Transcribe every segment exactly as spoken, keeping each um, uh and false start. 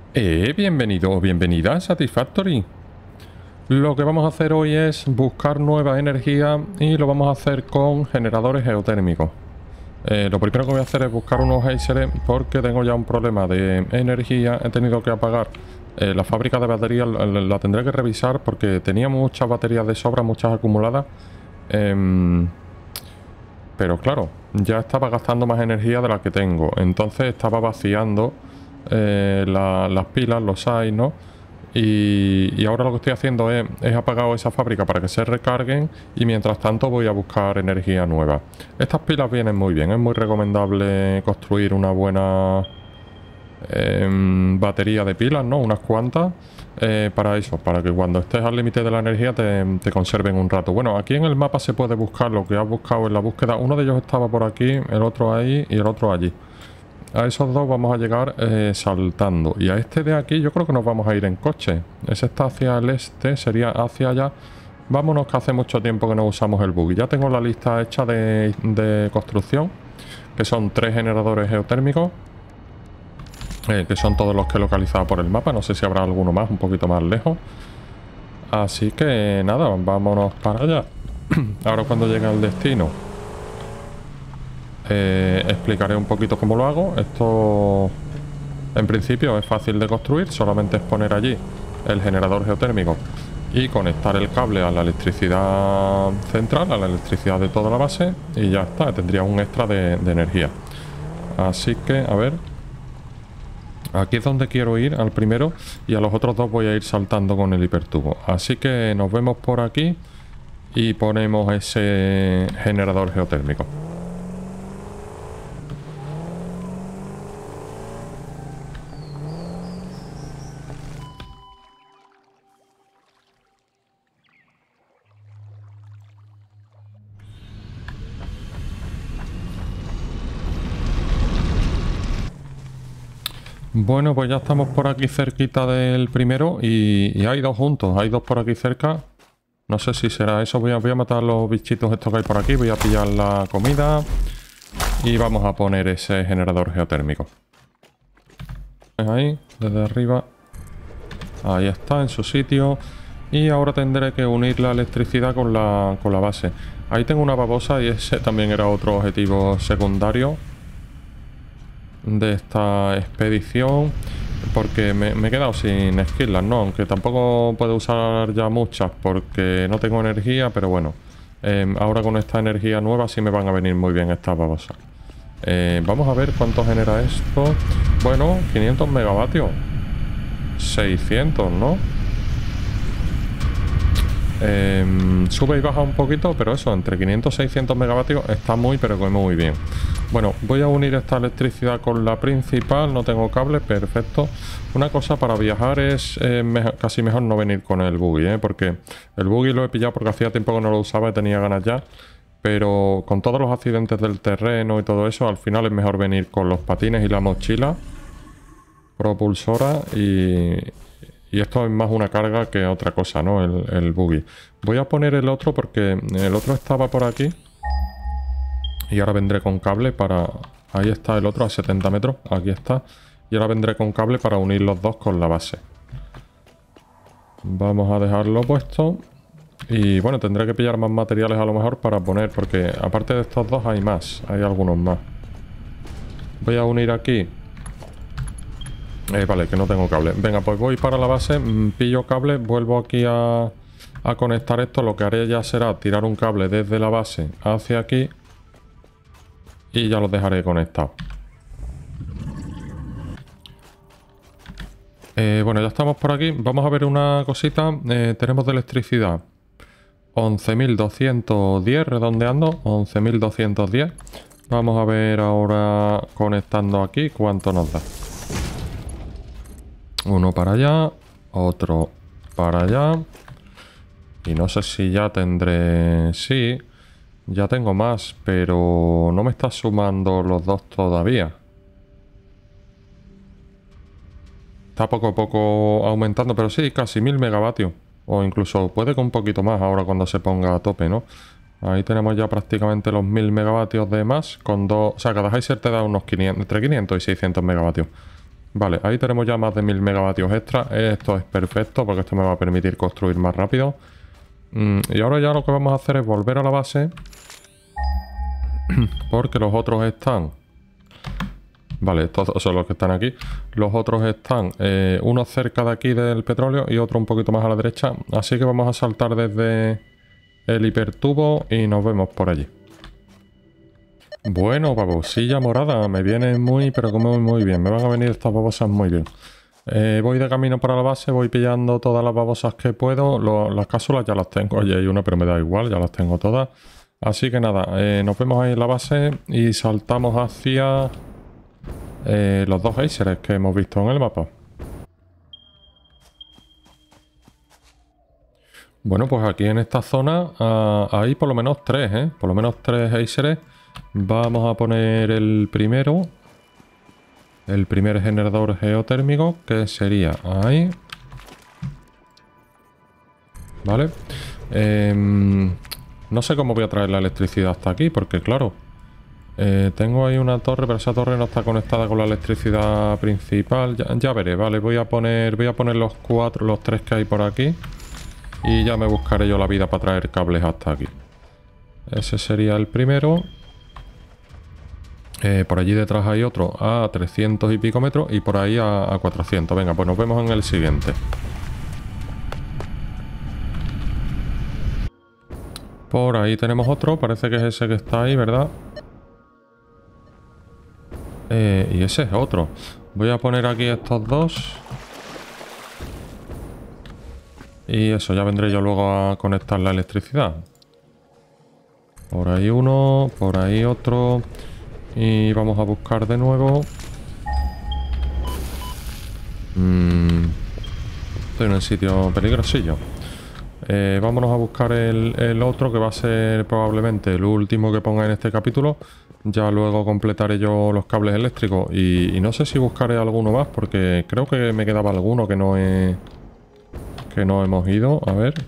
Eh, bienvenido o bienvenida a Satisfactory. Lo que vamos a hacer hoy es buscar nueva energía y lo vamos a hacer con generadores geotérmicos. Eh, lo primero que voy a hacer es buscar unos géiseres porque tengo ya un problema de energía. He tenido que apagar eh, la fábrica de baterías, la, la tendré que revisar porque tenía muchas baterías de sobra, muchas acumuladas. Em, pero claro, ya estaba gastando más energía de la que tengo. Entonces estaba vaciando eh, la, las pilas, los hay, ¿no? Y, y ahora lo que estoy haciendo es, es apagado esa fábrica para que se recarguen y mientras tanto voy a buscar energía nueva. Estas pilas vienen muy bien, es muy recomendable construir una buena eh, batería de pilas, ¿no? Unas cuantas eh, para eso, para que cuando estés al límite de la energía te, te conserven un rato. Bueno, aquí en el mapa se puede buscar lo que has buscado en la búsqueda. Uno de ellos estaba por aquí, el otro ahí y el otro allí. A esos dos vamos a llegar eh, saltando. Y a este de aquí yo creo que nos vamos a ir en coche. Ese está hacia el este, sería hacia allá. Vámonos, que hace mucho tiempo que no usamos el buggy. Ya tengo la lista hecha de, de construcción, que son tres generadores geotérmicos, eh, que son todos los que he localizado por el mapa. No sé si habrá alguno más, un poquito más lejos. Así que nada, vámonos para allá. Ahora cuando llegue al destino Eh, explicaré un poquito cómo lo hago. Esto en principio es fácil de construir, solamente es poner allí el generador geotérmico y conectar el cable a la electricidad central, a la electricidad de toda la base y ya está, tendría un extra de, de energía. Así que, a ver, aquí es donde quiero ir, al primero, y a los otros dos voy a ir saltando con el hipertubo. Así que nos vemos por aquí y ponemos ese generador geotérmico. Bueno, pues ya estamos por aquí cerquita del primero y, y hay dos juntos, hay dos por aquí cerca. No sé si será eso, voy a, voy a matar los bichitos estos que hay por aquí, voy a pillar la comida y vamos a poner ese generador geotérmico. Ahí, desde arriba. Ahí está, en su sitio. Y ahora tendré que unir la electricidad con la, con la base. Ahí tengo una babosa y ese también era otro objetivo secundario de esta expedición, porque me, me he quedado sin esquilas, ¿no? Aunque tampoco puedo usar ya muchas porque no tengo energía, pero bueno, eh, ahora con esta energía nueva sí me van a venir muy bien estas babosas. Eh, vamos a ver cuánto genera esto. Bueno, quinientos megavatios, seiscientos, ¿no? Eh, sube y baja un poquito, pero eso, entre quinientos y seiscientos megavatios está muy, pero que muy bien. Bueno, voy a unir esta electricidad con la principal, no tengo cable, perfecto. Una cosa para viajar es eh, mejor, casi mejor no venir con el buggy, ¿eh? Porque el buggy lo he pillado porque hacía tiempo que no lo usaba y tenía ganas ya. Pero con todos los accidentes del terreno y todo eso, al final es mejor venir con los patines y la mochila propulsora y... Y esto es más una carga que otra cosa, ¿no? El, el buggy. Voy a poner el otro porque el otro estaba por aquí. Y ahora vendré con cable para... Ahí está el otro a setenta metros. Aquí está. Y ahora vendré con cable para unir los dos con la base. Vamos a dejarlo puesto. Y bueno, tendré que pillar más materiales a lo mejor para poner. Porque aparte de estos dos hay más. Hay algunos más. Voy a unir aquí. Eh, vale, que no tengo cable. Venga, pues voy para la base, pillo cable, vuelvo aquí a, a conectar esto. Lo que haré ya será tirar un cable desde la base hacia aquí y ya los dejaré conectados. Eh, bueno, ya estamos por aquí. Vamos a ver una cosita. Eh, tenemos de electricidad once mil doscientos diez, redondeando, once mil doscientos diez. Vamos a ver ahora conectando aquí cuánto nos da. Uno para allá, otro para allá. Y no sé si ya tendré... Sí, ya tengo más, pero no me está sumando los dos todavía. Está poco a poco aumentando, pero sí, casi mil megavatios. O incluso puede que un poquito más ahora cuando se ponga a tope, ¿no? Ahí tenemos ya prácticamente los mil megavatios de más. Con dos... O sea, cada geyser te da unos quinientos, entre quinientos y seiscientos megavatios. Vale, ahí tenemos ya más de mil megavatios extra. Esto es perfecto porque esto me va a permitir construir más rápido. Mm, y ahora ya lo que vamos a hacer es volver a la base. Porque los otros están... Vale, estos son los que están aquí. Los otros están, eh, uno cerca de aquí del petróleo y otro un poquito más a la derecha. Así que vamos a saltar desde el hipertubo y nos vemos por allí. Bueno, babosilla morada, me viene muy, pero como muy bien. Me van a venir estas babosas muy bien. Eh, voy de camino para la base, voy pillando todas las babosas que puedo. Lo, las cápsulas ya las tengo, oye, hay una, pero me da igual, ya las tengo todas. Así que nada, eh, nos vemos ahí en la base y saltamos hacia eh, los dos géiseres que hemos visto en el mapa. Bueno, pues aquí en esta zona uh, hay por lo menos tres, ¿eh? Por lo menos tres géiseres. Vamos a poner el primero. El primer generador geotérmico, que sería ahí. Vale. Eh, no sé cómo voy a traer la electricidad hasta aquí, porque claro, eh, tengo ahí una torre, pero esa torre no está conectada con la electricidad principal. Ya, ya veré, vale, voy a poner, voy a poner los cuatro, los tres que hay por aquí. Y ya me buscaré yo la vida para traer cables hasta aquí. Ese sería el primero. Eh, por allí detrás hay otro a trescientos y pico metros y por ahí a, a cuatrocientos. Venga, pues nos vemos en el siguiente. Por ahí tenemos otro, parece que es ese que está ahí, ¿verdad? Eh, y ese es otro. Voy a poner aquí estos dos. Y eso, ya vendré yo luego a conectar la electricidad. Por ahí uno, por ahí otro. Y vamos a buscar de nuevo. Mm, estoy en un sitio peligrosillo. Eh, vámonos a buscar el, el otro, que va a ser probablemente el último que ponga en este capítulo. Ya luego completaré yo los cables eléctricos. Y, y no sé si buscaré alguno más, porque creo que me quedaba alguno que no he... que no hemos ido. A ver.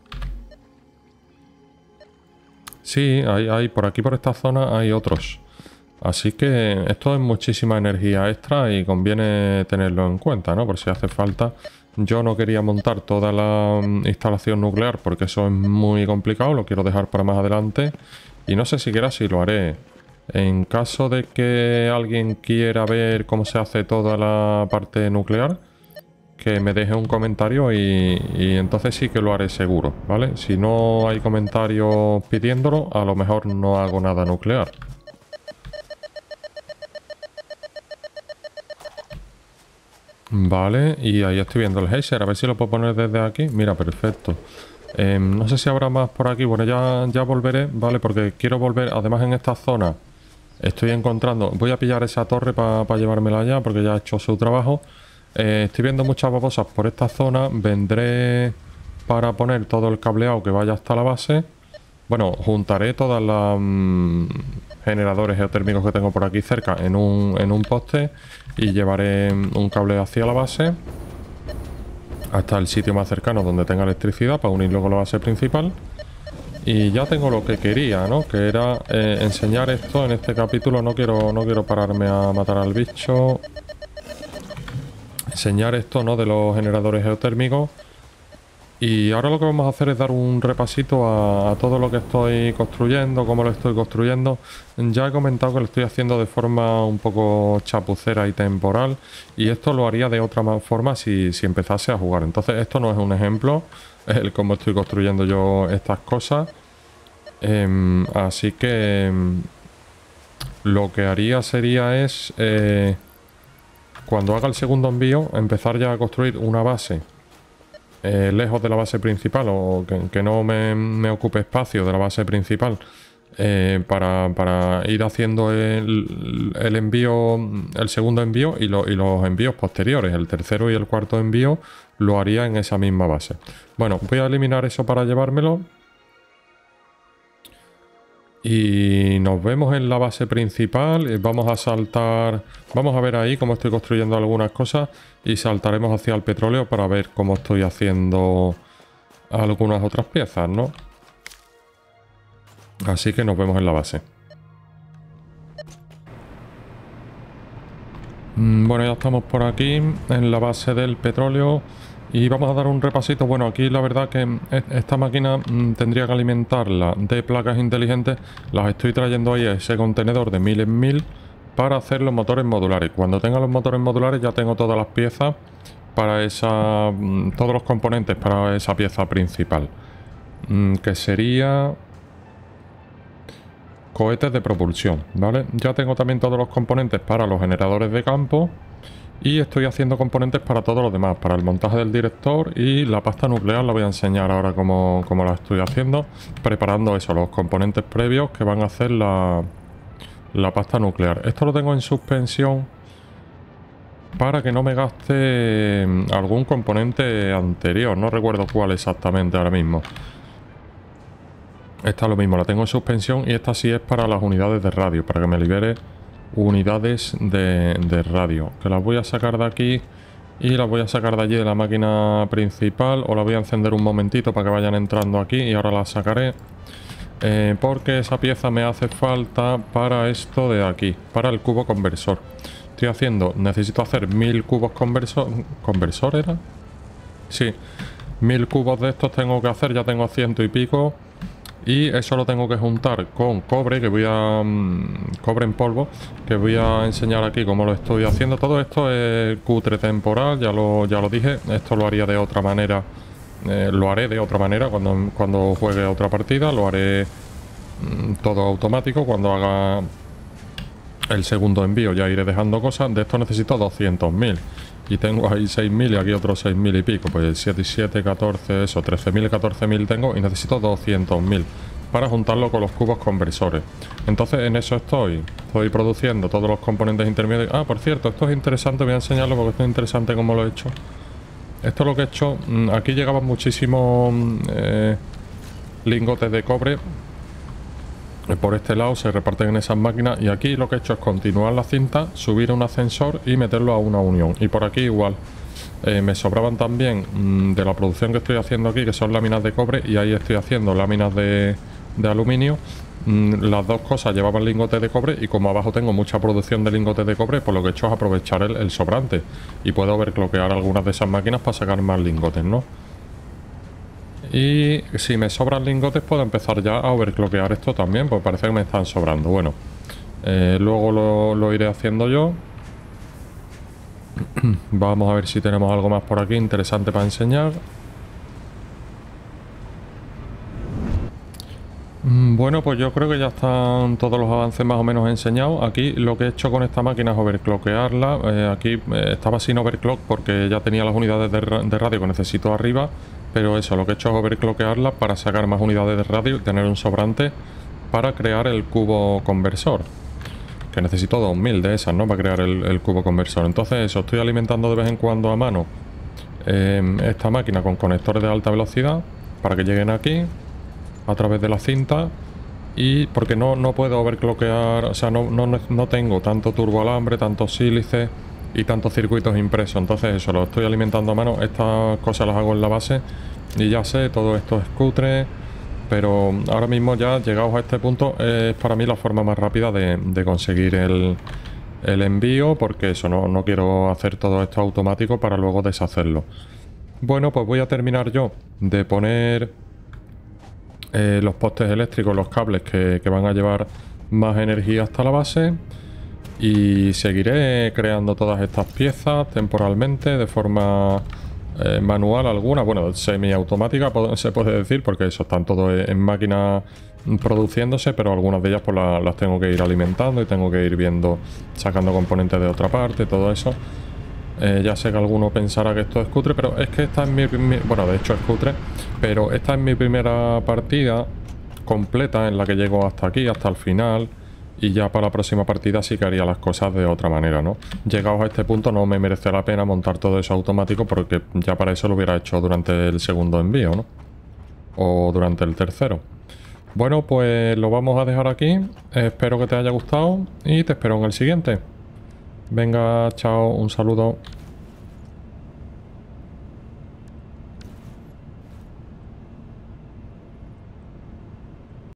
Sí, hay, hay por aquí, por esta zona, hay otros. Así que esto es muchísima energía extra y conviene tenerlo en cuenta, ¿no? Por si hace falta. Yo no quería montar toda la um, instalación nuclear porque eso es muy complicado. Lo quiero dejar para más adelante. Y no sé siquiera si lo haré. En caso de que alguien quiera ver cómo se hace toda la parte nuclear, que me deje un comentario y, y entonces sí que lo haré seguro, ¿vale? Si no hay comentarios pidiéndolo, a lo mejor no hago nada nuclear. Vale, y ahí estoy viendo el geyser, a ver si lo puedo poner desde aquí. Mira, perfecto. Eh, no sé si habrá más por aquí. Bueno, ya, ya volveré, ¿vale? Porque quiero volver, además en esta zona estoy encontrando... Voy a pillar esa torre para pa llevármela allá porque ya ha hecho su trabajo. Eh, estoy viendo muchas babosas por esta zona. Vendré para poner todo el cableado que vaya hasta la base. Bueno, juntaré todas las mmm, generadores geotérmicos que tengo por aquí cerca en un, en un poste y llevaré un cable hacia la base hasta el sitio más cercano donde tenga electricidad para unirlo con la base principal. Y ya tengo lo que quería, ¿no? Que era eh, enseñar esto en este capítulo. No quiero, no quiero pararme a matar al bicho. Enseñar esto, ¿no? De los generadores geotérmicos. Y ahora lo que vamos a hacer es dar un repasito a, a todo lo que estoy construyendo, cómo lo estoy construyendo. Ya he comentado que lo estoy haciendo de forma un poco chapucera y temporal. Y esto lo haría de otra forma si, si empezase a jugar. Entonces esto no es un ejemplo, es el cómo estoy construyendo yo estas cosas. Eh, así que eh, lo que haría sería es, eh, cuando haga el segundo envío, empezar ya a construir una base. Eh, lejos de la base principal o que, que no me, me ocupe espacio de la base principal eh, para, para ir haciendo el, el envío, el segundo envío y, lo, y los envíos posteriores, el tercero y el cuarto envío lo haría en esa misma base. Bueno, voy a eliminar eso para llevármelo y nos vemos en la base principal. Vamos a saltar, vamos a ver ahí cómo estoy construyendo algunas cosas y saltaremos hacia el petróleo para ver cómo estoy haciendo algunas otras piezas, ¿no? Así que nos vemos en la base. Bueno, ya estamos por aquí en la base del petróleo y vamos a dar un repasito. Bueno, aquí la verdad que esta máquina tendría que alimentarla de placas inteligentes. Las estoy trayendo ahí a ese contenedor de mil en mil para hacer los motores modulares. Cuando tenga los motores modulares ya tengo todas las piezas para esa, todos los componentes para esa pieza principal, que sería cohetes de propulsión, ¿vale? Ya tengo también todos los componentes para los generadores de campo y estoy haciendo componentes para todos los demás, para el montaje del director y la pasta nuclear. La voy a enseñar ahora cómo, cómo la estoy haciendo, preparando eso, los componentes previos que van a hacer la, la pasta nuclear. Esto lo tengo en suspensión para que no me gaste algún componente anterior, no recuerdo cuál exactamente ahora mismo. Esta es lo mismo, la tengo en suspensión y esta sí es para las unidades de radio, para que me libere unidades de, de radio. Que las voy a sacar de aquí y las voy a sacar de allí de la máquina principal, o la voy a encender un momentito para que vayan entrando aquí y ahora las sacaré. Eh, porque esa pieza me hace falta para esto de aquí, para el cubo conversor. Estoy haciendo, necesito hacer mil cubos conversor, ¿conversor era? Sí, mil cubos de estos tengo que hacer, ya tengo ciento y pico. Y eso lo tengo que juntar con cobre, que voy a... Mmm, cobre en polvo, que voy a enseñar aquí cómo lo estoy haciendo. Todo esto es cutre temporal, ya lo, ya lo dije. Esto lo haría de otra manera, eh, lo haré de otra manera cuando, cuando juegue otra partida. Lo haré mmm, todo automático. Cuando haga el segundo envío ya iré dejando cosas. De esto necesito doscientos mil. Y tengo ahí seis mil y aquí otros seis mil y pico. Pues siete y siete, catorce, eso, trece mil y catorce mil tengo y necesito doscientos mil para juntarlo con los cubos conversores. Entonces en eso estoy. Estoy produciendo todos los componentes intermedios. Ah, por cierto, esto es interesante, voy a enseñarlo porque esto es interesante cómo lo he hecho. Esto es lo que he hecho. Aquí llegaban muchísimos eh, lingotes de cobre. Por este lado se reparten en esas máquinas y aquí lo que he hecho es continuar la cinta, subir un ascensor y meterlo a una unión. Y por aquí igual. Eh, me sobraban también mmm, de la producción que estoy haciendo aquí, que son láminas de cobre, y ahí estoy haciendo láminas de, de aluminio. Mm, las dos cosas llevaban lingotes de cobre y como abajo tengo mucha producción de lingotes de cobre, pues lo que he hecho es aprovechar el, el sobrante. Y puedo overclockear algunas de esas máquinas para sacar más lingotes, ¿no? Y si me sobran lingotes puedo empezar ya a overclockear esto también, pues parece que me están sobrando. Bueno, eh, luego lo, lo iré haciendo yo. Vamos a ver si tenemos algo más por aquí interesante para enseñar. Bueno, pues yo creo que ya están todos los avances más o menos enseñados. Aquí lo que he hecho con esta máquina es overclockearla. Eh, aquí eh, estaba sin overclock porque ya tenía las unidades de, de radio que necesito arriba. Pero eso, lo que he hecho es overclockearla para sacar más unidades de radio y tener un sobrante para crear el cubo conversor. Que necesito dos mil de esas, ¿no? Para crear el, el cubo conversor. Entonces eso, estoy alimentando de vez en cuando a mano eh, esta máquina con conectores de alta velocidad para que lleguen aquí a través de la cinta. Y porque no, no puedo overclockear, o sea, no, no, no tengo tanto turboalambre, tantos sílices y tantos circuitos impresos. Entonces eso, lo estoy alimentando a mano. Estas cosas las hago en la base y ya sé, todo esto es cutre, pero ahora mismo ya llegados a este punto es para mí la forma más rápida de, de conseguir el, el envío, porque eso, no, no quiero hacer todo esto automático para luego deshacerlo. Bueno, pues voy a terminar yo de poner eh, los postes eléctricos, los cables que, que van a llevar más energía hasta la base. Y seguiré creando todas estas piezas temporalmente, de forma eh, manual alguna, bueno, semiautomática se puede decir, porque eso están todos en máquina produciéndose, pero algunas de ellas pues la, las tengo que ir alimentando y tengo que ir viendo, sacando componentes de otra parte, todo eso. Eh, ya sé que alguno pensará que esto es cutre, pero es que esta es mi, mi... Bueno, de hecho es cutre, pero esta es mi primera partida completa en la que llego hasta aquí, hasta el final. Y ya para la próxima partida sí que haría las cosas de otra manera, ¿no? Llegados a este punto no me merece la pena montar todo eso automático, porque ya para eso lo hubiera hecho durante el segundo envío, ¿no? O durante el tercero. Bueno, pues lo vamos a dejar aquí. Espero que te haya gustado y te espero en el siguiente. Venga, chao, un saludo.